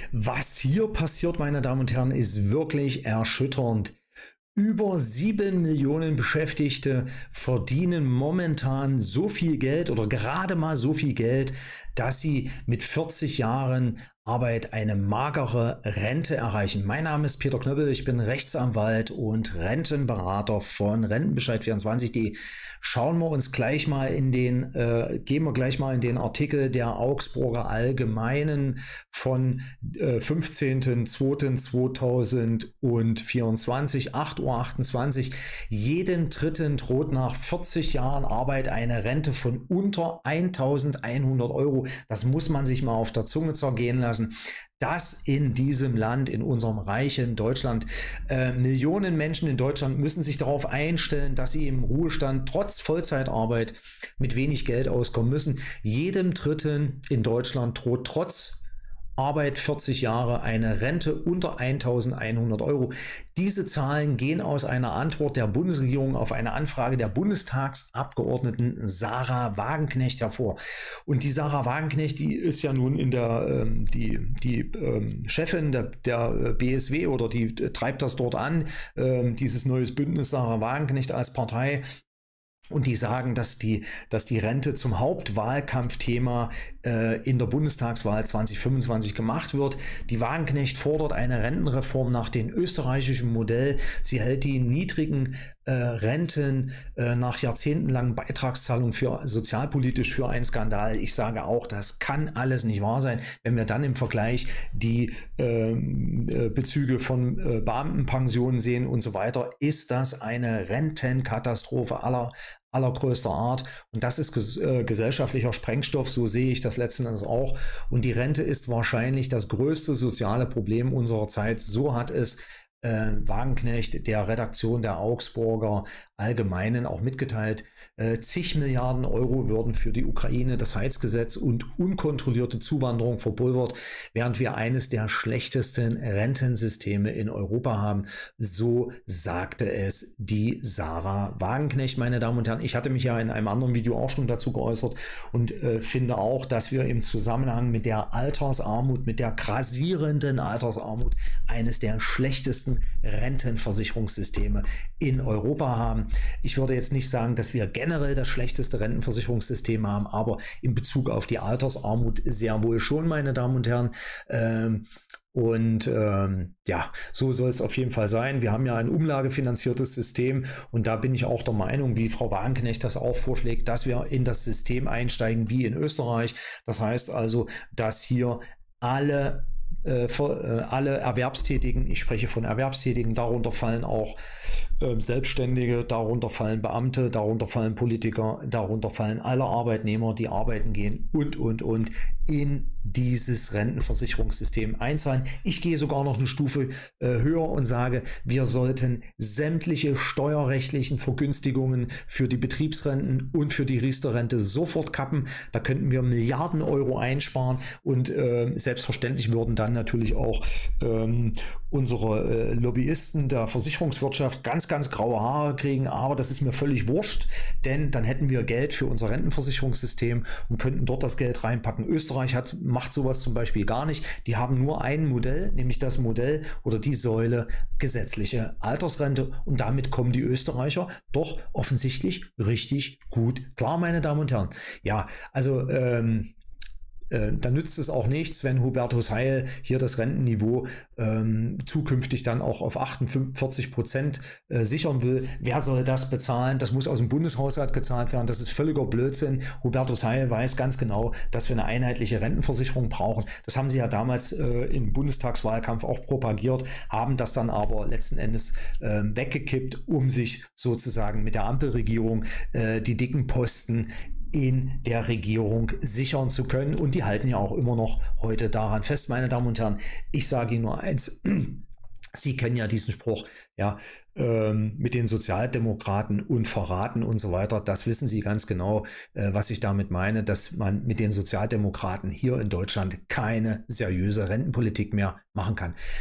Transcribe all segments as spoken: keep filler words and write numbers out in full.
Was hier passiert, meine Damen und Herren, ist wirklich erschütternd. Über sieben Millionen Beschäftigte verdienen momentan so viel Geld oder gerade mal so viel Geld, dass sie mit vierzig Jahren Arbeit eine magere Rente erreichen. Mein Name ist Peter Knöppel, ich bin Rechtsanwalt und Rentenberater von Rentenbescheid vierundzwanzig punkt de. Schauen wir uns gleich mal in den, äh, gehen wir gleich mal in den Artikel der Augsburger Allgemeinen von äh, fünfzehnten zweiten zweitausendvierundzwanzig, acht Uhr achtundzwanzig. Jeden Dritten droht nach vierzig Jahren Arbeit eine Rente von unter eintausendeinhundert Euro. Das muss man sich mal auf der Zunge zergehen lassen. Dass in diesem Land, in unserem reichen Deutschland, äh, Millionen Menschen in Deutschland müssen sich darauf einstellen, dass sie im Ruhestand trotz Vollzeitarbeit mit wenig Geld auskommen müssen. Jedem Dritten in Deutschland droht trotz Arbeit vierzig Jahre eine Rente unter eintausendeinhundert Euro. Diese Zahlen gehen aus einer Antwort der Bundesregierung auf eine Anfrage der Bundestagsabgeordneten Sarah Wagenknecht hervor. Und die Sarah Wagenknecht, die ist ja nun in der ähm, die die ähm, Chefin der, der B S W oder die äh, treibt das dort an, ähm, dieses neues Bündnis Sarah Wagenknecht als Partei. Und die sagen, dass die, dass die Rente zum Hauptwahlkampfthema äh, in der Bundestagswahl zwanzig fünfundzwanzig gemacht wird. Die Wagenknecht fordert eine Rentenreform nach dem österreichischen Modell. Sie hält die niedrigen äh, Renten äh, nach jahrzehntelangen Beitragszahlungen für sozialpolitisch für einen Skandal. Ich sage auch, das kann alles nicht wahr sein. Wenn wir dann im Vergleich die äh, Bezüge von äh, Beamtenpensionen sehen und so weiter, ist das eine Rentenkatastrophe aller allergrößter Art. Und das ist ges äh, gesellschaftlicher Sprengstoff, so sehe ich das letzten Endes auch. Und die Rente ist wahrscheinlich das größte soziale Problem unserer Zeit. So hat es äh, Wagenknecht der Redaktion der Augsburger Allgemeinen auch mitgeteilt. Äh, zig Milliarden Euro würden für die Ukraine das Heizgesetz und unkontrollierte Zuwanderung verpulvert, während wir eines der schlechtesten Rentensysteme in Europa haben. So sagte es die Sarah Wagenknecht, meine Damen und Herren. Ich hatte mich ja in einem anderen Video auch schon dazu geäußert und äh, finde auch, dass wir im Zusammenhang mit der Altersarmut, mit der grassierenden Altersarmut, eines der schlechtesten Rentenversicherungssysteme in Europa haben. Ich würde jetzt nicht sagen, dass wir generell das schlechteste Rentenversicherungssystem haben, aber in Bezug auf die Altersarmut sehr wohl schon, meine Damen und Herren. Ähm, Und ähm, ja, so soll es auf jeden Fall sein. Wir haben ja ein umlagefinanziertes System und da bin ich auch der Meinung, wie Frau Wagenknecht das auch vorschlägt, dass wir in das System einsteigen wie in Österreich. Das heißt also, dass hier alle Äh, für, äh, alle Erwerbstätigen, ich spreche von Erwerbstätigen, darunter fallen auch äh, Selbstständige, darunter fallen Beamte, darunter fallen Politiker, darunter fallen alle Arbeitnehmer, die arbeiten gehen und, und, und in dieses Rentenversicherungssystem einzahlen. Ich gehe sogar noch eine Stufe äh, höher und sage, wir sollten sämtliche steuerrechtlichen Vergünstigungen für die Betriebsrenten und für die Riester-Rente sofort kappen. Da könnten wir Milliarden Euro einsparen und äh, selbstverständlich würden dann natürlich auch ähm, unsere äh, Lobbyisten der Versicherungswirtschaft ganz, ganz graue Haare kriegen, aber das ist mir völlig wurscht, denn dann hätten wir Geld für unser Rentenversicherungssystem und könnten dort das Geld reinpacken. Österreich hat, macht sowas zum Beispiel gar nicht. Die haben nur ein Modell, nämlich das Modell oder die Säule gesetzliche Altersrente und damit kommen die Österreicher doch offensichtlich richtig gut klar, meine Damen und Herren. Ja, also ähm, da nützt es auch nichts, wenn Hubertus Heil hier das Rentenniveau ähm, zukünftig dann auch auf achtundvierzig Prozent äh, sichern will. Wer soll das bezahlen? Das muss aus dem Bundeshaushalt gezahlt werden. Das ist völliger Blödsinn. Hubertus Heil weiß ganz genau, dass wir eine einheitliche Rentenversicherung brauchen. Das haben sie ja damals äh, im Bundestagswahlkampf auch propagiert, haben das dann aber letzten Endes äh, weggekippt, um sich sozusagen mit der Ampelregierung äh, die dicken Posten in der Regierung sichern zu können. Und die halten ja auch immer noch heute daran fest, meine Damen und Herren. Ich sage Ihnen nur eins. Sie kennen ja diesen Spruch, ja, ähm, mit den Sozialdemokraten und verraten und so weiter. Das wissen Sie ganz genau, äh, was ich damit meine, dass man mit den Sozialdemokraten hier in Deutschland keine seriöse Rentenpolitik mehr machen kann.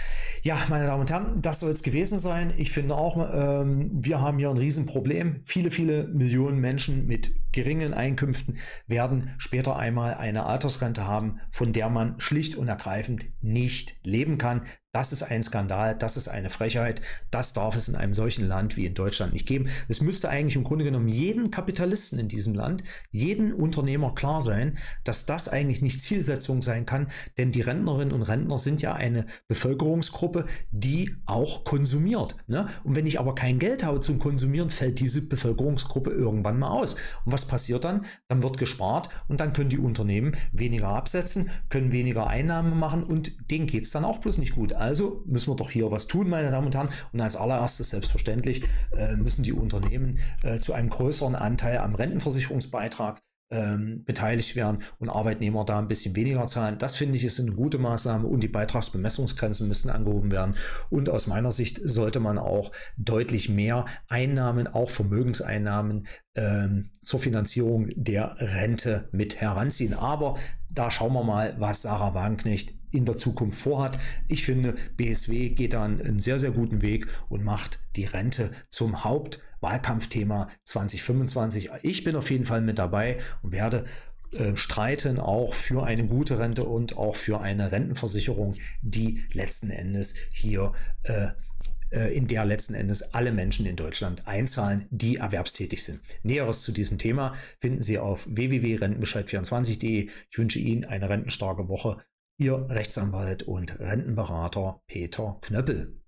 Ja, meine Damen und Herren, das soll es gewesen sein. Ich finde auch, ähm, wir haben hier ein Riesenproblem. Viele, viele Millionen Menschen mit geringen Einkünften werden später einmal eine Altersrente haben, von der man schlicht und ergreifend nicht leben kann. Das ist ein Skandal, das ist eine Frechheit, das darf es in einem solchen Land wie in Deutschland nicht geben. Es müsste eigentlich im Grunde genommen jeden Kapitalisten in diesem Land, jeden Unternehmer klar sein, dass das eigentlich nicht Zielsetzung sein kann, denn die Rentnerinnen und Rentner sind ja eine Bevölkerungsgruppe, die auch konsumiert. Ne? Und wenn ich aber kein Geld habe zum Konsumieren, fällt diese Bevölkerungsgruppe irgendwann mal aus. Und was passiert dann? Dann wird gespart und dann können die Unternehmen weniger absetzen, können weniger Einnahmen machen und denen geht es dann auch bloß nicht gut. Also müssen wir doch hier was tun, meine Damen und Herren. Und als allererstes, selbstverständlich, äh, müssen die Unternehmen äh, zu einem größeren Anteil am Rentenversicherungsbeitrag ähm, beteiligt werden und Arbeitnehmer da ein bisschen weniger zahlen. Das finde ich ist eine gute Maßnahme und die Beitragsbemessungsgrenzen müssen angehoben werden. Und aus meiner Sicht sollte man auch deutlich mehr Einnahmen, auch Vermögenseinnahmen, ähm, zur Finanzierung der Rente mit heranziehen. Aber da schauen wir mal, was Sarah Wagenknecht in der Zukunft vorhat. Ich finde, B S W geht da einen sehr, sehr guten Weg und macht die Rente zum Hauptwahlkampfthema zwanzig fünfundzwanzig. Ich bin auf jeden Fall mit dabei und werde äh, streiten auch für eine gute Rente und auch für eine Rentenversicherung, die letzten Endes hier äh, in der letzten Endes alle Menschen in Deutschland einzahlen, die erwerbstätig sind. Näheres zu diesem Thema finden Sie auf w w w punkt rentenbescheid vierundzwanzig punkt de. Ich wünsche Ihnen eine rentenstarke Woche. Ihr Rechtsanwalt und Rentenberater Peter Knöppel.